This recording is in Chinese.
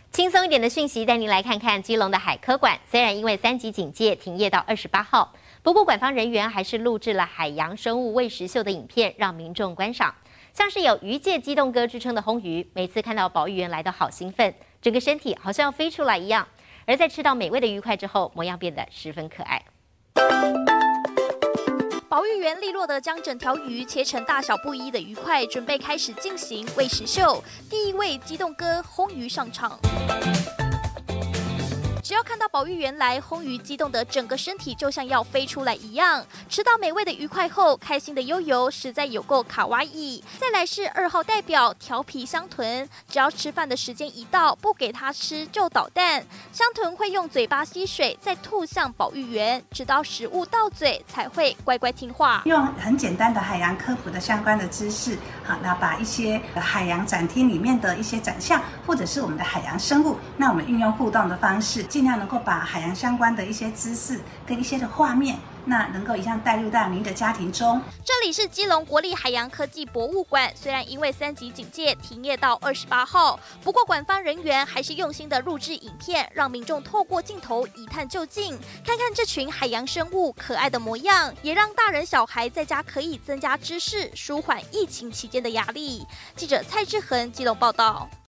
轻松一点的讯息，带您来看看基隆的海科馆。虽然因为3级警戒停业到28号，不过馆方人员还是录制了海洋生物喂食秀的影片，让民众观赏。像是有鱼界机动哥之称的魟鱼，每次看到保育员来都好兴奋，整个身体好像要飞出来一样。而在吃到美味的鱼块之后，模样变得十分可爱。 保育员利落地将整条鱼切成大小不一的鱼块，准备开始进行喂食秀。第一位机动哥魟鱼上场。只要看到保育员来，魟鱼激动的整个身体就像要飞出来一样。吃到美味的鱼块后，开心的悠悠，实在有够卡哇伊。再来是2号代表调皮香豚，只要吃饭的时间一到，不给它吃就捣蛋。香豚会用嘴巴吸水，再吐向保育员，直到食物到嘴才会乖乖听话。 用很简单的海洋科普的相关的知识，好，那把一些海洋展厅里面的一些展项，或者是我们的海洋生物，那我们运用互动的方式。尽量能够把海洋相关的一些知识跟一些的画面，那能够一样带入到您的家庭中。 这里是基隆国立海洋科技博物馆，虽然因为3级警戒停业到28号，不过馆方人员还是用心的录制影片，让民众透过镜头一探究竟，看看这群海洋生物可爱的模样，也让大人小孩在家可以增加知识，舒缓疫情期间的压力。记者蔡志恒基隆报道。